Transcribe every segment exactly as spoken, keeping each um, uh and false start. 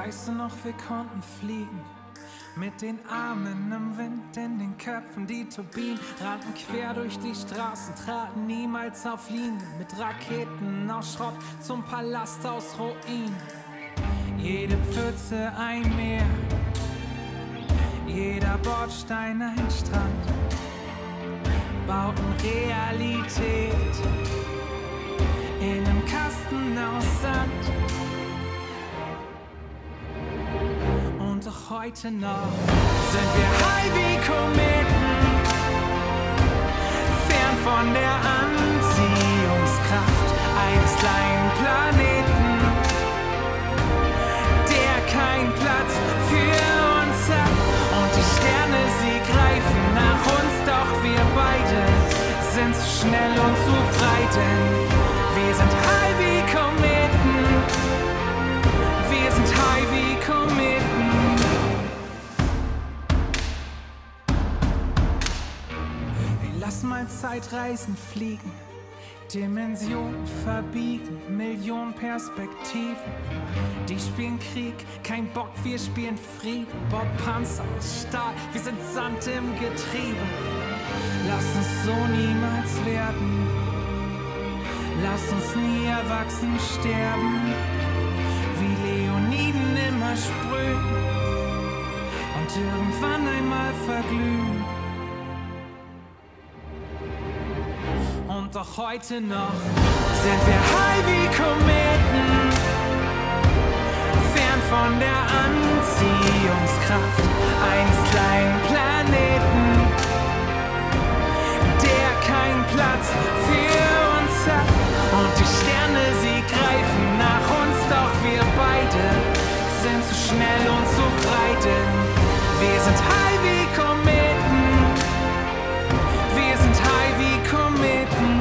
Weißt du noch, wir konnten fliegen, mit den Armen im Wind, in den Köpfen die Turbinen, rannten quer durch die Straßen, traten niemals auf Linien, mit Raketen aus Schrott zum Palast aus Ruinen. Jede Pfütze ein Meer, jeder Bordstein ein Strand, bauten Realität in einem Kasten aus Sand. Und doch heute noch sind wir high wie Kometen, fern von der Anziehungskraft eines kleinen Planeten, der keinen Platz für uns hat. Und die Sterne, sie greifen nach uns, doch wir beide sind zu schnell und zu frei, denn wir sind high wie Kometen, wir sind high wie Kometen. Lass mal Zeitreisen fliegen, Dimensionen verbiegen, Millionen Perspektiven. Die spielen Krieg, kein Bock, wir spielen Frieden. Bob Panzer aus Stahl, wir sind Sand im Getriebe. Lass uns so niemals werden, lass uns nie erwachsen sterben, wie Leoniden immer sprühen und irgendwann einmal verglühen. Und doch heute noch sind wir high wie Kometen, fern von der Anziehungskraft eines kleinen Planeten, der keinen Platz für uns hat. Und die Sterne, sie greifen nach uns, doch wir beide sind zu schnell und zu frei, denn wir sind high wie Kometen, wir sind high wie Kometen.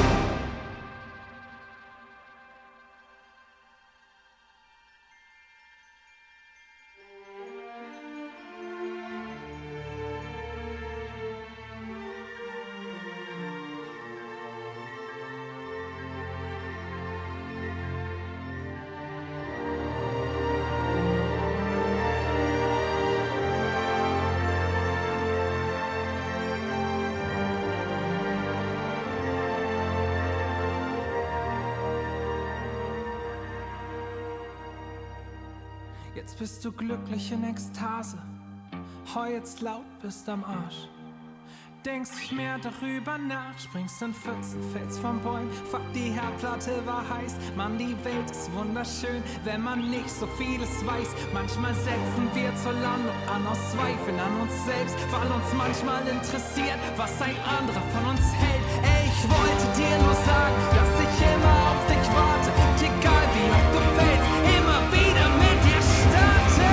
Jetzt bist du glücklich in Ekstase, heu jetzt laut, bist am Arsch. Denkst nicht mehr darüber nach, springst in Pfützen, fällst vom Bäumen. Fuck, die Herdplatte war heiß, Mann, die Welt ist wunderschön, wenn man nicht so vieles weiß. Manchmal setzen wir zur Landung an aus Zweifeln an uns selbst, weil uns manchmal interessiert, was ein anderer von uns hält. Ey, ich wollte dir nur sagen, dass ich immer auf dich warte, und egal wie oft du fällst, immer wieder mit dir starte.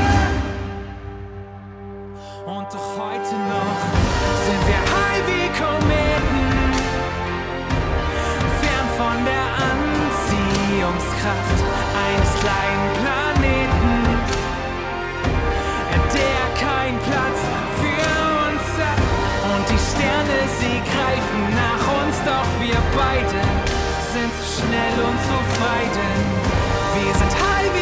Und doch heute noch sind wir high wie Kometen, fern von der Anziehungskraft eines kleinen Planeten, der keinen Platz für uns hat. Und die Sterne, sie greifen nach uns, doch wir beide sind zu schnell und zu frei, denn wir sind high